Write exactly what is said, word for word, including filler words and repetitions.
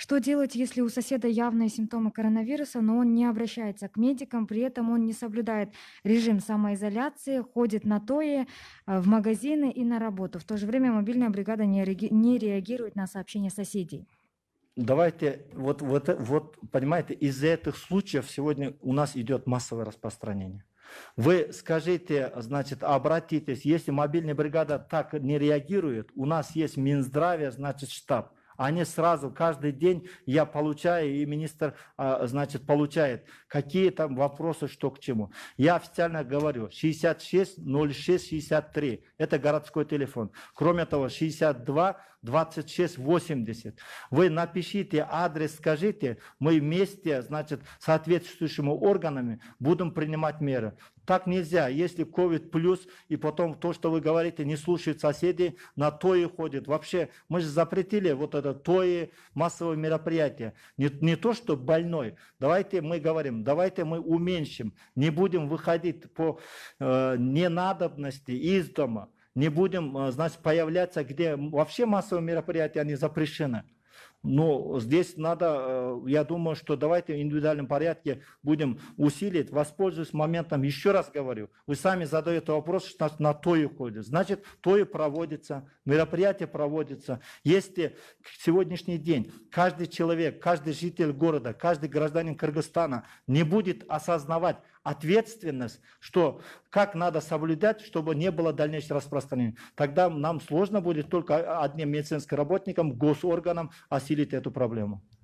Что делать, если у соседа явные симптомы коронавируса, но он не обращается к медикам, при этом он не соблюдает режим самоизоляции, ходит на ТОИ, э, в магазины и на работу. В то же время мобильная бригада не реаги- не реагирует на сообщения соседей. Давайте, вот, вот, вот понимаете, из-за этих случаев сегодня у нас идет массовое распространение. Вы скажите, значит, обратитесь, если мобильная бригада так не реагирует, у нас есть Минздравие, значит, штаб. Они сразу, каждый день я получаю, и министр, а, значит, получает, какие там вопросы, что к чему. Я официально говорю, шестьдесят шесть ноль шесть шестьдесят три, это городской телефон. Кроме того, шестьдесят два двадцать шесть восемьдесят. Вы напишите адрес, скажите, мы вместе, значит, с соответствующими органами будем принимать меры. Так нельзя. Если ковид плюс, и потом то, что вы говорите, не слушают соседей, на ТОИ ходят. Вообще, мы же запретили вот это ТОИ, массовые мероприятия. Не, не то, что больной. Давайте мы говорим, давайте мы уменьшим. Не будем выходить по э, ненадобности из дома. Не будем, значит, появляться, где вообще массовые мероприятия, они запрещены. Но здесь надо, я думаю, что давайте в индивидуальном порядке будем усилить, воспользуясь моментом, еще раз говорю, вы сами задаете вопрос, что на ТОИ ходит. Значит, ТОИ проводится, мероприятие проводится. Если в сегодняшний день каждый человек, каждый житель города, каждый гражданин Кыргызстана не будет осознавать ответственность, что как надо соблюдать, чтобы не было дальнейшего распространения, тогда нам сложно будет только одним медицинским работникам, госорганам осилить эту проблему.